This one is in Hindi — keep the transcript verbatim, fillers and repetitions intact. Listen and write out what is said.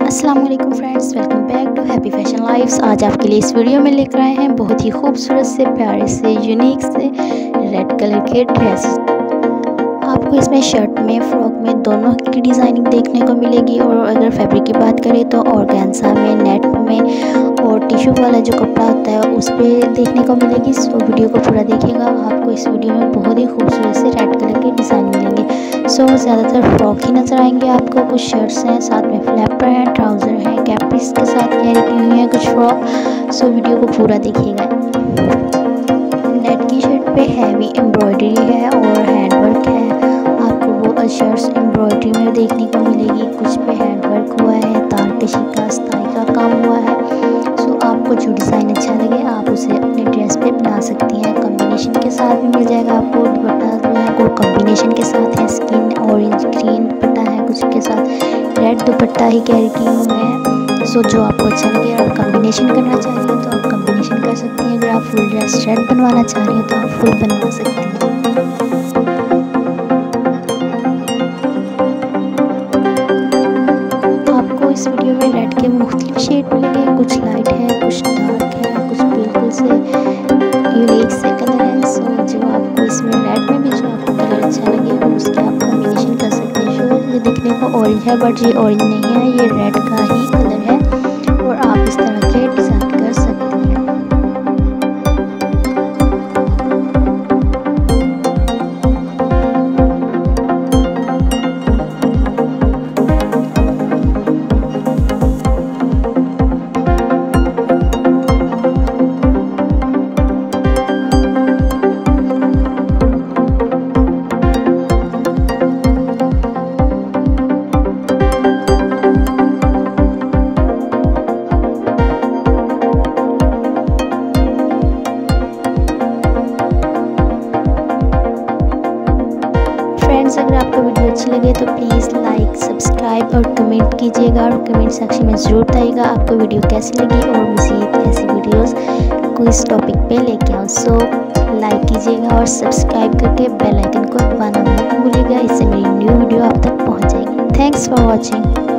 अस्सलाम वालेकुम friends, welcome back to happy fashion lifes. आज आपके लिए इस वीडियो में लेकर आए हैं बहुत ही खूबसूरत से प्यारे से यूनिक से रेड कलर के ड्रेसेस। आपको इसमें शर्ट में फ्रॉक में दोनों की डिज़ाइनिंग देखने को मिलेगी। और अगर फैब्रिक की बात करें तो ऑर्गेन्जा में, नेट में और टिश्यू वाला जो कपड़ा होता है उस पर देखने को मिलेगी। सो वीडियो को पूरा देखिएगा, आपको इस वीडियो में बहुत ही खूबसूरत से रेड कलर के डिज़ाइन मिलेंगे। सो ज़्यादातर फ्रॉक ही नज़र आएंगे आपको। कुछ शर्ट्स हैं, साथ में फ्लैपर हैं, ट्राउज़र हैं, कैप्रीज के साथ कैरी की हुई हैं कुछ फ्रॉक। सो वीडियो को पूरा देखिएगा। नेट की शर्ट पे हैवी एम्ब्रॉयडरी है और हैंडवर्क है। आपको वो शर्ट्स एम्ब्रॉयडरी में देखने को मिलेगी। कुछ पे हैंडवर्क हुआ है, तार कशी का, स्टाई का काम हुआ है। सो आपको जो डिज़ाइन अच्छा लगे आप उसे अपने ड्रेस पे बना सकती हैं। कॉम्बिनेशन के साथ भी मिल जाएगा आपको। दुपट्टा जो है वो कॉम्बिनेशन के साथ है, स्किन ऑरेंज ग्रीन दुपट्टा है, कुछ के साथ रेड दुपट्टा ही कैरी की हुई है। सो जो आपको अच्छा लगे, आप कॉम्बिनेशन करना चाह रही हैं तो आप कॉम्बिनेशन कर सकती हैं। अगर आप फुल ड्रेस रेड बनवाना चाह रही हैं तो आप फुल बनवा सकती हैं। आपको इस वीडियो में रेड के मुख्तलिफ शेड मिलेंगे। कुछ लाइट है, कुछ डार्क है, कुछ बिल्कुल से यूनिक से कलर है। सो जो आपको इसमें रेड में भी जो आपको कलर अच्छा लगे वो उसके आप कॉम्बिनेशन कर सकते हैं। शो ये दिखने को ऑरेंज है बट ये ऑरेंज नहीं है, ये रेड का ही कलर है और आप इस तरह के डिज़ाइन कर सकते हैं। अगर आपको वीडियो अच्छी लगे तो प्लीज़ लाइक, सब्सक्राइब और कमेंट कीजिएगा और कमेंट सेक्शन में ज़रूर बताइएगा आपको वीडियो कैसी लगी और मज़ीद ऐसी वीडियोस को इस टॉपिक पे लेके आऊँ। सो लाइक कीजिएगा और सब्सक्राइब करके बेल आइकन को दबाना मत भूलिएगा, इससे मेरी न्यू वीडियो आप तक पहुँच जाएगी। Thanks for watching.